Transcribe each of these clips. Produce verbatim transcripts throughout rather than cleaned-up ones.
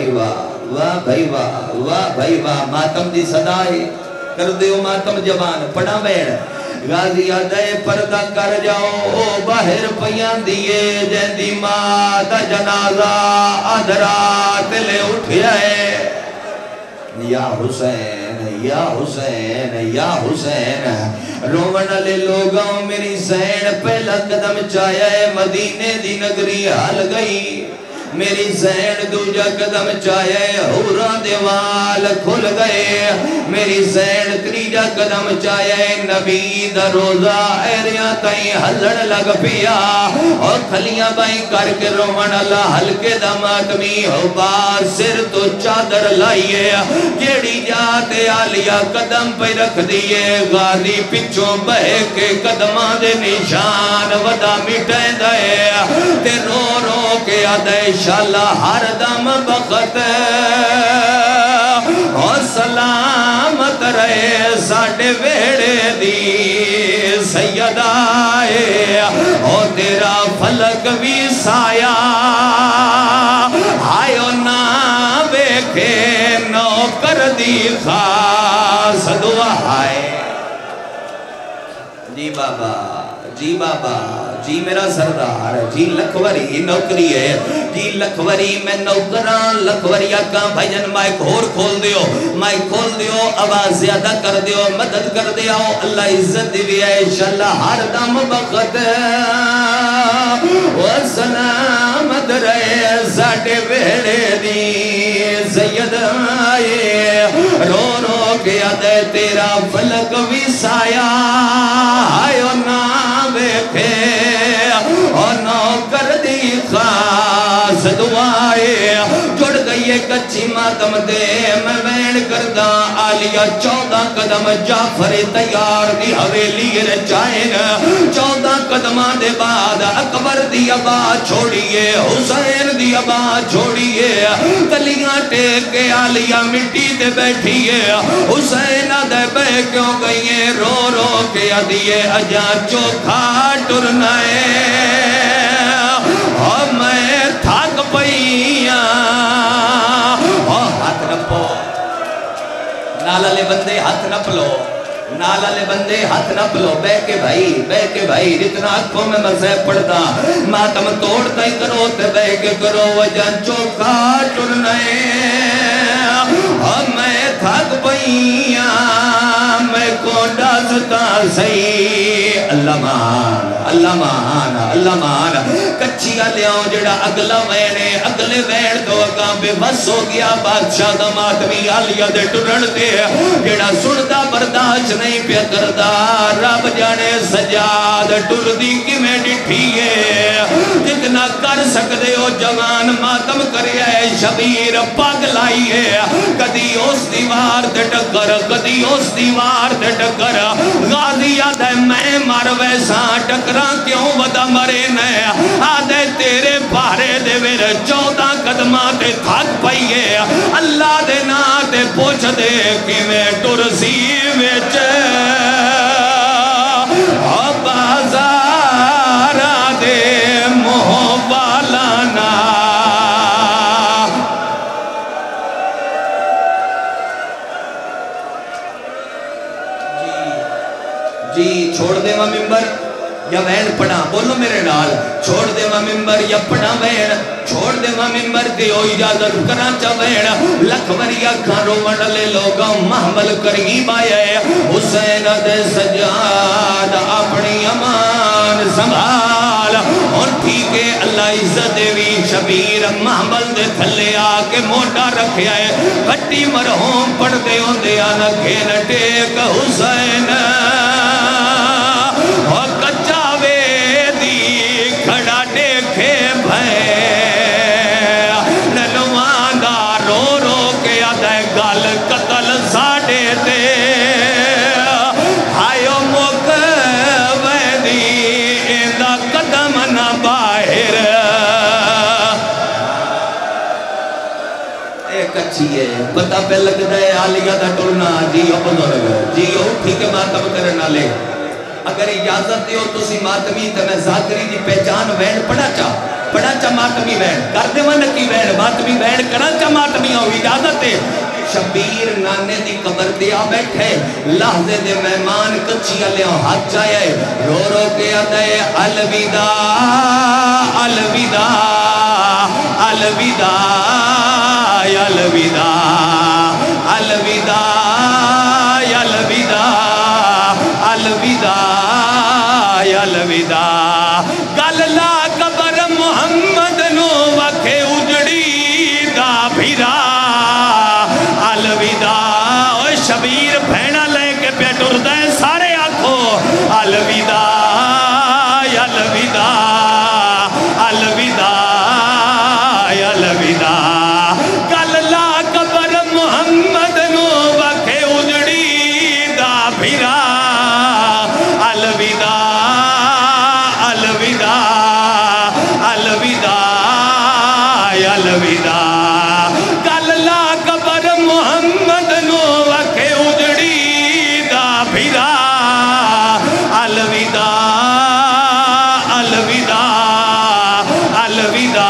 واہ بھائی واہ واہ بھائی واہ ماتم دی صدائی کر دیو ماتم جوان پڑھا بیڑ غازی آدھے پردہ کر جاؤ باہر پیان دیئے جیندی ماں دا جنازہ آدھرات لے اٹھائے یا حسین یا حسین یا حسین رومن لے لوگوں میری زین پہلا قدم چاہے مدینے دی نگری حال گئی میری زین دوجہ قدم چاہے حوران دیوال کھل گئے میری زین تریجہ قدم چاہے نبی دا روزہ ایریاں تائیں ہلڑ لگ پیا اور کھلیاں بائیں کر کے رومن اللہ ہلکے دا ماتمی ہو باز سر تو چادر لائیے کیڑی جاتے آلیا قدم پہ رکھ دیئے غازی پچھوں بہے کے قدمان دے نشان ودا مٹیں دائے تے رو رو کے آدھے انشاءاللہ ہر دم بخت اور سلامت رہے ساڑھے ویڑے دی سید آئے اور تیرا فلک بھی سایہ آئیو نا بیکھے نوکر دی خاص دعا آئے جی بابا جی بابا جی میرا سردار جی لکھوری نوکری ہے جی لکھوری میں نوکران لکھوری آکاں بھائیجن مائک اور کھول دیو مائک کھول دیو آواز زیادہ کر دیو مدد کر دیو اللہ عزت دیوی ہے انشاءاللہ ہر دم بخت و سلامت رہے ساڑھے بیڑے دی سید آئے رو رو کے آدھے تیرا فلک بھی سایہ آئیو نا بیکھے اور نوکر دی خاص دعائے جڑ گئی ہے کچھی ماتم دے میں وین کردہ آلیا چودہ قدم جعفر تیار دی حویلی رچائن چودہ قدمان دے بعد اکبر دی ابا چھوڑیے حسین دی ابا چھوڑیے تلیاں ٹیک کے آلیا مٹی دے بیٹھیے حسین دے بے کیوں گئیے رو رو کے آدھیے اجا چوکھا ٹرنائے اور میں تھاک پئیاں اور ہاتھ نپو نالا لے بندے ہاتھ نپلو نالا لے بندے ہاتھ نپلو بے کے بھائی بے کے بھائی جتنا آنکھوں میں مذہب پڑھتا ماتم توڑتا ہی کرو تے بے کے کرو وجہ چوکھا ٹرنائے اور میں تھاک پئیاں میں کو ڈازتا سی اللہ مان اللہ مان اللہ مان کچھی آلیاں جڑا اگلا وینے اگلے وین تو اگاں بے بس ہو گیا بادشاہ دا ماتمی آلیا دے ٹرن دے جڑا سڑتا برداشت نہیں پیا کردہ رب جانے سجاد ٹر دی کی میں ڈٹھیے جتنا کر سکتے ہو جوان ماتم کریے شبیر پاگ لائیے کدی اس دیوار دے ٹکر کدی اس دیوار دے ٹکر غازی آدھے میں مر ویسا ٹکرا کیوں ودا مرے نے آدھے تیرے پارے دے میرے چودہ قدمہ دے تھک پئیے اللہ دے نا دے پوچھ دے کہ میں ٹرسی ویچ اب ہزارہ دے محوالانا جی چھوڑ دے ماں ممبر یا وین پڑھا بولو میرے نال چھوڑ دے ماں ممبر یا پڑھا وین چھوڑ دے ماں ممبر دیو اجازت کراچا وین لکھ وریا کھارو وڈلے لوگاں محمل قریب آئے حسین دے سجاد اپنی امان سنبھال اور ٹھیک ہے اللہ عزت دیوی شبیر محمل دے تھلے آکے موٹا رکھے آئے کٹی مرہوم پڑھ دے ہوں دے آنا کھین ٹیک حسین اور کچا ویدی کھڑا دیکھے بھائے نلوان دا رو رو کے آدھے گال قتل ساڑے دے آئیو موک ویدی اندہ قدم نہ باہر ایک اچھی ہے پتہ پہ لگ دے آلیہ دا ٹرنا جیو بزرگ جیو ٹھیک ماتم کرنا لے اگر اجازت دیو تسی ماتمی تے میں ذاکری دی پہچان وین پڑھا چاہ پڑا چا ماتمی بین کر دے من کی بین ماتمی بین کرا چا ماتمی ہو اجازت ہے شبیر نانے دی قبر دیا بیٹھے لحظے دے مہمان کچھی علیہ ہاتھ جائے رو رو کے آدھے الوداع الوداع الوداع الوداع الوداع الوداع الوداع الوداع گل لا قبر محمد نو وکھے اجڑی دا بھیرا الوداع اوہ شبیر بھینا لے کے پیٹ اردہ ہیں سارے آنکھو الوداع الوداع الوداع الوداع گل لا قبر محمد نو وکھے اجڑی دا بھیرا الوداع الوداع الوداع الوداع گل لا قبر محمد نو وکھے اجڑی دا بھیرا الوداع الوداع الوداع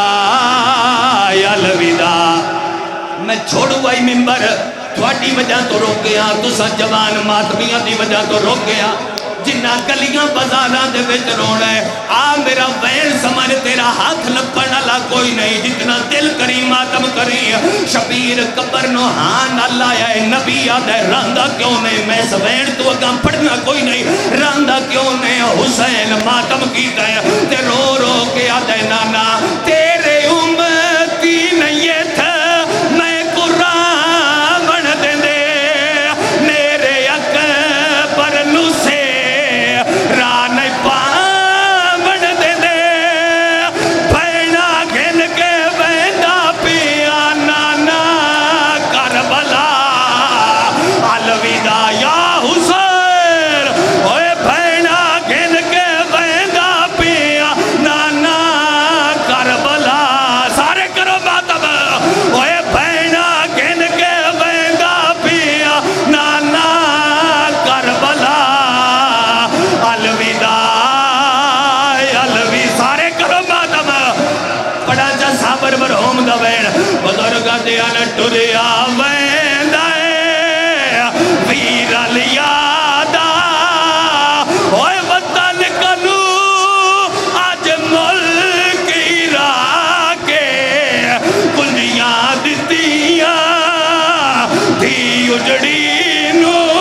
الوداع میں چھوڑو آئی ممبر تھوڑی وجہ تو روک گیا تسا جوان ماتمیاں دی وجہ تو روک گیا جنہ گلیاں بازاران دے وچ رونا ہے آ میرا وین سمجھ تیرا ہاتھ لپن اللہ کوئی نہیں جتنا دل کری ماتم کری شبیر قبر نو ہاں اللہ ہے نبی آدھے راندہ کیوں نہیں میں سوین تو اگاں پڑھنا کوئی نہیں راندہ کیوں نہیں حسین ماتم کیتا ہے تے رو رو کے آدھے نانا تیرے امتی نہیں تھا میں قرآن بن دے دے میرے اکبر نو سے رانے پاون دے دے بھینا گھن کے بیندہ پیا نانا کربلا الوداع یا حسین اوے بھینا گھن کے بیندہ پیا نانا کربلا سارے کرو ماتم اوے بھینا گھن کے بیندہ پیا نانا کربلا الوداع الوداع سارے کرو ماتم پڑا جا صابر مرحوم دا وین بزرگا دیا نٹوریا وین دائے ویر الیادا اوہ وطن کنو آج ملک عراقے کنجیاں دیتیاں تھی اجڑی نو